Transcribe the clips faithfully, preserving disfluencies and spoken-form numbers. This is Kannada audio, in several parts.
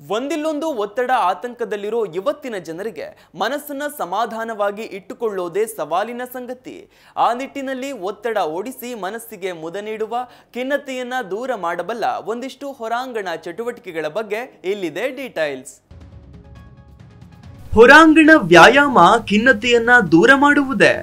ಒಂದಿಲ್ಲೊಂದು ಒತ್ತಡ ಆತಂಕದಲ್ಲಿರೋ ಇವತ್ತಿನ ಜನರಿಗೆ ಮನಸ್ಸನ್ನ ಸಮಾಧಾನವಾಗಿ ಇಟ್ಟುಕೊಳ್ಳೋದೇ ಸವಾಲಿನ ಸಂಗತಿ. ಆ ನಿಟ್ಟಿನಲ್ಲಿ ಒತ್ತಡ ಓಡಿಸಿ ಮನಸ್ಸಿಗೆ ಮುದ ನೀಡುವ, ಖಿನ್ನತೆಯನ್ನ ದೂರ ಮಾಡಬಲ್ಲ ಒಂದಿಷ್ಟು ಹೊರಾಂಗಣ ಚಟುವಟಿಕೆಗಳ ಬಗ್ಗೆ ಇಲ್ಲಿದೆ ಡೀಟೇಲ್ಸ್. ಹೊರಾಂಗಣ ವ್ಯಾಯಾಮ ಖಿನ್ನತೆಯನ್ನ ದೂರ ಮಾಡುವುದೇ?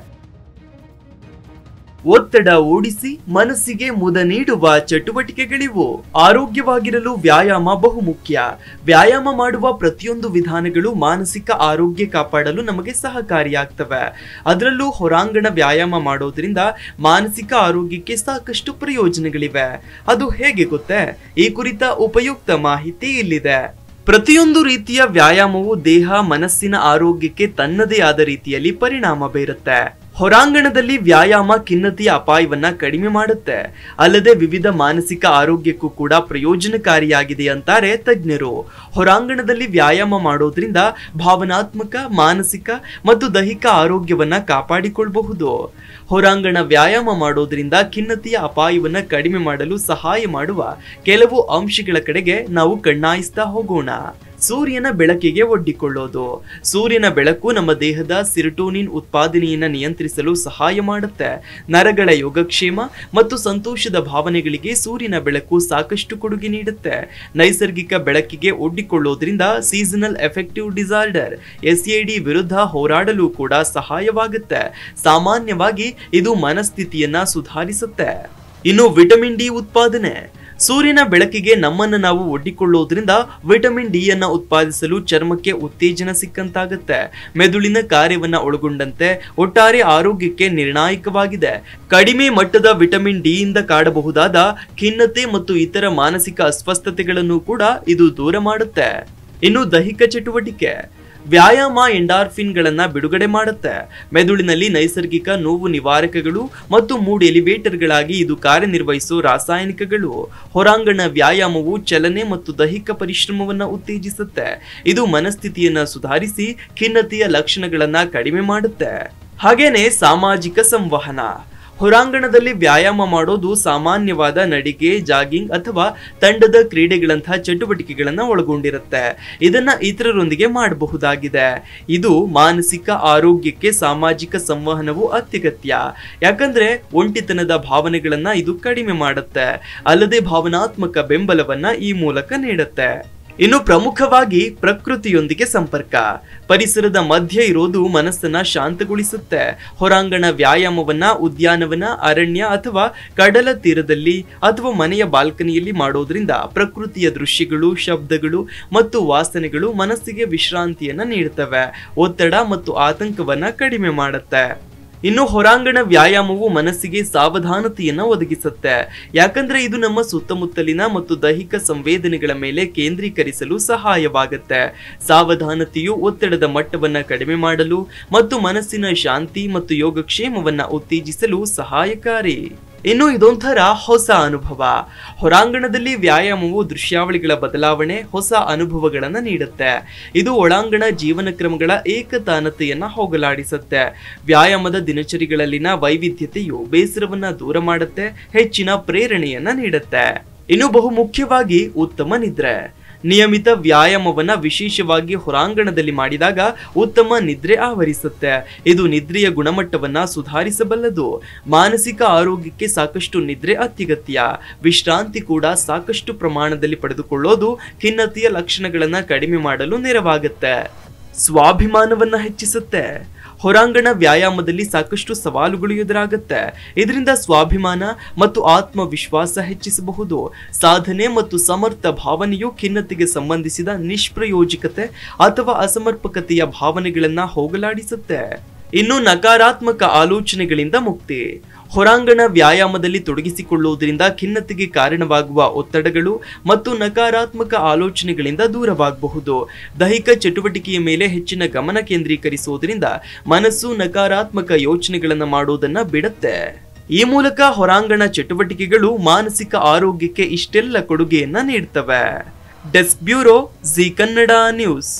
ಒತ್ತಡ ಓಡಿಸಿ ಮನಸ್ಸಿಗೆ ಮುದ ನೀಡುವ ಚಟುವಟಿಕೆಗಳಿವು. ಆರೋಗ್ಯವಾಗಿರಲು ವ್ಯಾಯಾಮ ಬಹುಮುಖ್ಯ. ವ್ಯಾಯಾಮ ಮಾಡುವ ಪ್ರತಿಯೊಂದು ವಿಧಾನಗಳು ಮಾನಸಿಕ ಆರೋಗ್ಯ ಕಾಪಾಡಲು ನಮಗೆ ಸಹಕಾರಿಯಾಗ್ತವೆ. ಅದರಲ್ಲೂ ಹೊರಾಂಗಣ ವ್ಯಾಯಾಮ ಮಾಡೋದ್ರಿಂದ ಮಾನಸಿಕ ಆರೋಗ್ಯಕ್ಕೆ ಸಾಕಷ್ಟು ಪ್ರಯೋಜನಗಳಿವೆ. ಅದು ಹೇಗೆ ಗೊತ್ತೇ? ಈ ಕುರಿತ ಉಪಯುಕ್ತ ಮಾಹಿತಿ ಇಲ್ಲಿದೆ. ಪ್ರತಿಯೊಂದು ರೀತಿಯ ವ್ಯಾಯಾಮವು ದೇಹ ಮನಸ್ಸಿನ ಆರೋಗ್ಯಕ್ಕೆ ತನ್ನದೇ ಆದ ರೀತಿಯಲ್ಲಿ ಪರಿಣಾಮ ಬೀರುತ್ತೆ. ಹೊರಾಂಗಣದಲ್ಲಿ ವ್ಯಾಯಾಮ ಖಿನ್ನತೆಯ ಅಪಾಯವನ್ನ ಕಡಿಮೆ ಮಾಡುತ್ತೆ, ಅಲ್ಲದೆ ವಿವಿಧ ಮಾನಸಿಕ ಆರೋಗ್ಯಕ್ಕೂ ಕೂಡ ಪ್ರಯೋಜನಕಾರಿಯಾಗಿದೆ ಅಂತಾರೆ ತಜ್ಞರು. ಹೊರಾಂಗಣದಲ್ಲಿ ವ್ಯಾಯಾಮ ಮಾಡೋದ್ರಿಂದ ಭಾವನಾತ್ಮಕ, ಮಾನಸಿಕ ಮತ್ತು ದೈಹಿಕ ಆರೋಗ್ಯವನ್ನ ಕಾಪಾಡಿಕೊಳ್ಳಬಹುದು. ಹೊರಾಂಗಣ ವ್ಯಾಯಾಮ ಮಾಡೋದ್ರಿಂದ ಖಿನ್ನತೆಯ ಅಪಾಯವನ್ನ ಕಡಿಮೆ ಮಾಡಲು ಸಹಾಯ ಮಾಡುವ ಕೆಲವು ಅಂಶಗಳ ಕಡೆಗೆ ನಾವು ಕಣ್ಣಾಯಿಸ್ತಾ ಹೋಗೋಣ. ಸೂರ್ಯನ ಬೆಳಕಿಗೆ ಒಡ್ಡಿಕೊಳ್ಳೋದು. ಸೂರ್ಯನ ಬೆಳಕು ನಮ್ಮ ದೇಹದ ಸಿರಟೋನಿನ್ ಉತ್ಪಾದನೆಯನ್ನು ನಿಯಂತ್ರಿಸಲು ಸಹಾಯ ಮಾಡುತ್ತೆ. ನರಗಳ ಯೋಗಕ್ಷೇಮ ಮತ್ತು ಸಂತೋಷದ ಭಾವನೆಗಳಿಗೆ ಸೂರ್ಯನ ಬೆಳಕು ಸಾಕಷ್ಟು ಕೊಡುಗೆ ನೀಡುತ್ತೆ. ನೈಸರ್ಗಿಕ ಬೆಳಕಿಗೆ ಒಡ್ಡಿಕೊಳ್ಳೋದ್ರಿಂದ seasonal effective disorder S A D ವಿರುದ್ಧ ಹೋರಾಡಲು ಕೂಡ ಸಹಾಯವಾಗುತ್ತೆ. ಸಾಮಾನ್ಯವಾಗಿ ಇದು ಮನಸ್ಥಿತಿಯನ್ನ ಸುಧಾರಿಸುತ್ತೆ. ಇನ್ನು ವಿಟಮಿನ್ ಡಿ ಉತ್ಪಾದನೆ. ಸೂರ್ಯನ ಬೆಳಕಿಗೆ ನಮ್ಮನ್ನು ನಾವು ಒಡ್ಡಿಕೊಳ್ಳೋದ್ರಿಂದ ವಿಟಮಿನ್ ಡಿ ಅನ್ನ ಉತ್ಪಾದಿಸಲು ಚರ್ಮಕ್ಕೆ ಉತ್ತೇಜನ ಸಿಕ್ಕಂತಾಗುತ್ತೆ. ಮೆದುಳಿನ ಕಾರ್ಯವನ್ನ ಒಳಗೊಂಡಂತೆ ಒಟ್ಟಾರೆ ಆರೋಗ್ಯಕ್ಕೆ ನಿರ್ಣಾಯಕವಾಗಿದೆ. ಕಡಿಮೆ ಮಟ್ಟದ ವಿಟಮಿನ್ ಡಿ ಇಂದ ಕಾಡಬಹುದಾದ ಖಿನ್ನತೆ ಮತ್ತು ಇತರ ಮಾನಸಿಕ ಅಸ್ವಸ್ಥತೆಗಳನ್ನು ಕೂಡ ಇದು ದೂರ ಮಾಡುತ್ತೆ. ಇನ್ನು ದೈಹಿಕ ಚಟುವಟಿಕೆ. ವ್ಯಾಯಾಮ ಎಂಡಾರ್ಫಿನ್ ಗಳನ್ನ ಬಿಡುಗಡೆ ಮಾಡುತ್ತೆ. ಮೆದುಳಿನಲ್ಲಿ ನೈಸರ್ಗಿಕ ನೋವು ನಿವಾರಕಗಳು ಮತ್ತು ಮೂಡ್ ಎಲಿವೇಟರ್ಗಳಾಗಿ ಇದು ಕಾರ್ಯನಿರ್ವಹಿಸೋ ರಾಸಾಯನಿಕಗಳು. ಹೊರಾಂಗಣ ವ್ಯಾಯಾಮವು ಚಲನೆ ಮತ್ತು ದೈಹಿಕ ಪರಿಶ್ರಮವನ್ನ ಉತ್ತೇಜಿಸುತ್ತೆ. ಇದು ಮನಸ್ಥಿತಿಯನ್ನ ಸುಧಾರಿಸಿ ಖಿನ್ನತೆಯ ಲಕ್ಷಣಗಳನ್ನ ಕಡಿಮೆ ಮಾಡುತ್ತೆ. ಹಾಗೇನೆ ಸಾಮಾಜಿಕ ಸಂವಹನ. ಹೊರಾಂಗಣದಲ್ಲಿ ವ್ಯಾಯಾಮ ಮಾಡೋದು ಸಾಮಾನ್ಯವಾದ ನಡಿಗೆ, ಜಾಗಿಂಗ್ ಅಥವಾ ತಂಡದ ಕ್ರೀಡೆಗಳಂತಹ ಚಟುವಟಿಕೆಗಳನ್ನ ಒಳಗೊಂಡಿರುತ್ತೆ. ಇದನ್ನ ಇತರರೊಂದಿಗೆ ಮಾಡಬಹುದಾಗಿದೆ. ಇದು ಮಾನಸಿಕ ಆರೋಗ್ಯಕ್ಕೆ ಸಾಮಾಜಿಕ ಸಂವಹನವು ಅತ್ಯಗತ್ಯ. ಯಾಕಂದ್ರೆ ಒಂಟಿತನದ ಭಾವನೆಗಳನ್ನ ಇದು ಕಡಿಮೆ ಮಾಡುತ್ತೆ, ಅಲ್ಲದೆ ಭಾವನಾತ್ಮಕ ಬೆಂಬಲವನ್ನ ಈ ಮೂಲಕ ನೀಡುತ್ತೆ. ಇನ್ನು ಪ್ರಮುಖವಾಗಿ ಪ್ರಕೃತಿಯೊಂದಿಗೆ ಸಂಪರ್ಕ. ಪರಿಸರದ ಮಧ್ಯೆ ಇರೋದು ಮನಸ್ಸನ್ನ ಶಾಂತಗೊಳಿಸುತ್ತೆ. ಹೊರಾಂಗಣ ವ್ಯಾಯಾಮವನ್ನ ಉದ್ಯಾನವನ, ಅರಣ್ಯ ಅಥವಾ ಕಡಲ ತೀರದಲ್ಲಿ ಅಥವಾ ಮನೆಯ ಬಾಲ್ಕನಿಯಲ್ಲಿ ಮಾಡೋದ್ರಿಂದ ಪ್ರಕೃತಿಯ ದೃಶ್ಯಗಳು, ಶಬ್ದಗಳು ಮತ್ತು ವಾಸನೆಗಳು ಮನಸ್ಸಿಗೆ ವಿಶ್ರಾಂತಿಯನ್ನ ನೀಡುತ್ತವೆ. ಒತ್ತಡ ಮತ್ತು ಆತಂಕವನ್ನ ಕಡಿಮೆ ಮಾಡುತ್ತೆ. ಇನ್ನು ಹೊರಾಂಗಣ ವ್ಯಾಯಾಮವು ಮನಸ್ಸಿಗೆ ಸಾವಧಾನತೆಯನ್ನ ಒದಗಿಸುತ್ತೆ. ಯಾಕಂದ್ರೆ ಇದು ನಮ್ಮ ಸುತ್ತಮುತ್ತಲಿನ ಮತ್ತು ದೈಹಿಕ ಸಂವೇದನೆಗಳ ಮೇಲೆ ಕೇಂದ್ರೀಕರಿಸಲು ಸಹಾಯವಾಗುತ್ತೆ. ಸಾವಧಾನತೆಯು ಒತ್ತಡದ ಮಟ್ಟವನ್ನ ಕಡಿಮೆ ಮಾಡಲು ಮತ್ತು ಮನಸ್ಸಿನ ಶಾಂತಿ ಮತ್ತು ಯೋಗಕ್ಷೇಮವನ್ನ ಉತ್ತೇಜಿಸಲು ಸಹಾಯಕಾರಿ. ಇನ್ನು ಇದೊಂಥರ ಹೊಸ ಅನುಭವ. ಹೊರಾಂಗಣದಲ್ಲಿ ವ್ಯಾಯಾಮವು ದೃಶ್ಯಾವಳಿಗಳ ಬದಲಾವಣೆ, ಹೊಸ ಅನುಭವಗಳನ್ನ ನೀಡುತ್ತೆ. ಇದು ಒಳಾಂಗಣ ಜೀವನ ಕ್ರಮಗಳ ಏಕತಾನತೆಯನ್ನ ಹೋಗಲಾಡಿಸುತ್ತೆ. ವ್ಯಾಯಾಮದ ದಿನಚರಿಗಳಲ್ಲಿನ ವೈವಿಧ್ಯತೆಯು ಬೇಸರವನ್ನ ದೂರ ಮಾಡುತ್ತೆ, ಹೆಚ್ಚಿನ ಪ್ರೇರಣೆಯನ್ನ ನೀಡುತ್ತೆ. ಇನ್ನು ಬಹು ಮುಖ್ಯವಾಗಿ ಉತ್ತಮ ನಿದ್ರೆ. ನಿಯಮಿತ ವ್ಯಾಯಾಮವನ್ನ ವಿಶೇಷವಾಗಿ ಹೊರಾಂಗಣದಲ್ಲಿ ಮಾಡಿದಾಗ ಉತ್ತಮ ನಿದ್ರೆ ಆವರಿಸುತ್ತೆ. ಇದು ನಿದ್ರೆಯ ಗುಣಮಟ್ಟವನ್ನ ಸುಧಾರಿಸಬಲ್ಲದು. ಮಾನಸಿಕ ಆರೋಗ್ಯಕ್ಕೆ ಸಾಕಷ್ಟು ನಿದ್ರೆ ಅತ್ಯಗತ್ಯ. ವಿಶ್ರಾಂತಿ ಕೂಡ ಸಾಕಷ್ಟು ಪ್ರಮಾಣದಲ್ಲಿ ಪಡೆದುಕೊಳ್ಳೋದು ಖಿನ್ನತೆಯ ಲಕ್ಷಣಗಳನ್ನ ಕಡಿಮೆ ಮಾಡಲು ನೆರವಾಗುತ್ತೆ. ಸ್ವಾಭಿಮಾನವನ್ನ ಹೆಚ್ಚಿಸುತ್ತೆ. ಹೊರಾಂಗಣ ವ್ಯಾಯಾಮದಲ್ಲಿ ಸಾಕಷ್ಟು ಸವಾಲುಗಳು ಎದುರಾಗುತ್ತೆ. ಇದರಿಂದ ಸ್ವಾಭಿಮಾನ ಮತ್ತು ಆತ್ಮವಿಶ್ವಾಸ ಹೆಚ್ಚಿಸಬಹುದು. ಸಾಧನೆ ಮತ್ತು ಸಮರ್ಥ ಭಾವನೆಯು ಖಿನ್ನತೆಗೆ ಸಂಬಂಧಿಸಿದ ನಿಷ್ಪ್ರಯೋಜಕತೆ ಅಥವಾ ಅಸಮರ್ಪಕತೆಯ ಭಾವನೆಗಳನ್ನ ಹೋಗಲಾಡಿಸುತ್ತೆ. ಇನ್ನು ನಕಾರಾತ್ಮಕ ಆಲೋಚನೆಗಳಿಂದ ಮುಕ್ತಿ. ಹೊರಾಂಗಣ ವ್ಯಾಯಾಮದಲ್ಲಿ ತೊಡಗಿಸಿಕೊಳ್ಳುವುದರಿಂದ ಖಿನ್ನತೆಗೆ ಕಾರಣವಾಗುವ ಒತ್ತಡಗಳು ಮತ್ತು ನಕಾರಾತ್ಮಕ ಆಲೋಚನೆಗಳಿಂದ ದೂರವಾಗಬಹುದು. ದೈಹಿಕ ಚಟುವಟಿಕೆಯ ಮೇಲೆ ಹೆಚ್ಚಿನ ಗಮನ ಕೇಂದ್ರೀಕರಿಸುವುದರಿಂದ ಮನಸ್ಸು ನಕಾರಾತ್ಮಕ ಯೋಚನೆಗಳನ್ನು ಮಾಡುವುದನ್ನ ಬಿಡುತ್ತೆ. ಈ ಮೂಲಕ ಹೊರಾಂಗಣ ಚಟುವಟಿಕೆಗಳು ಮಾನಸಿಕ ಆರೋಗ್ಯಕ್ಕೆ ಇಷ್ಟೆಲ್ಲ ಕೊಡುಗೆಯನ್ನ ನೀಡುತ್ತವೆ. Desk bureau, Zee Kannada news.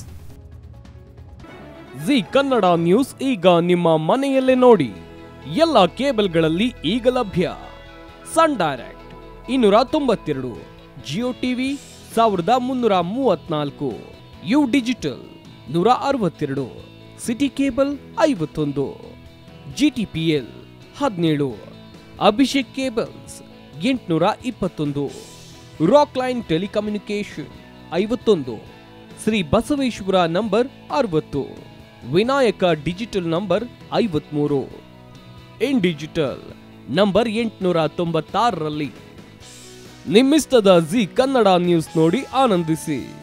Zee Kannada news ಈಗ ನಿಮ್ಮ ಮನೆಯಲ್ಲೇ ನೋಡಿ. ಎಲ್ಲ ಕೇಬಲ್ಗಳಲ್ಲಿ ಈಗ ಲಭ್ಯ. ಸನ್ ಡೈರೆಕ್ಟ್ ಇನ್ನೂರ ತೊಂಬತ್ತೆರಡು, ಜಿಯೋ ಟಿವಿ ಸಾವಿರದ ಮುನ್ನೂರ ಮೂವತ್ನಾಲ್ಕು, ಯು ಡಿಜಿಟಲ್ ನೂರ ಅರವತ್ತೆರಡು, ಸಿಟಿ ಕೇಬಲ್ ಐವತ್ತೊಂದು, ಜಿಟಿಪಿಎಲ್ ಹದಿನೇಳು, ಅಭಿಷೇಕ್ ಕೇಬಲ್ಸ್ ಎಂಟುನೂರ ಇಪ್ಪತ್ತೊಂದು, ರಾಕ್ ಲೈನ್ ಟೆಲಿಕಮ್ಯುನಿಕೇಶನ್ ಐವತ್ತೊಂದು, ಶ್ರೀ ಬಸವೇಶ್ವರ ನಂಬರ್ ಅರವತ್ತು, ವಿನಾಯಕ ಡಿಜಿಟಲ್ ನಂಬರ್ ಐವತ್ಮೂರು, ಇನ್ ಡಿಜಿಟಲ್ ನಂಬರ್ ಎಂಟುನೂರ ತೊಂಬತ್ತಾರರಲ್ಲಿ. ನಿಮ್ಮಿಸ್ತದ ಜಿ ಕನ್ನಡ ನ್ಯೂಸ್ ನೋಡಿ ಆನಂದಿಸಿ.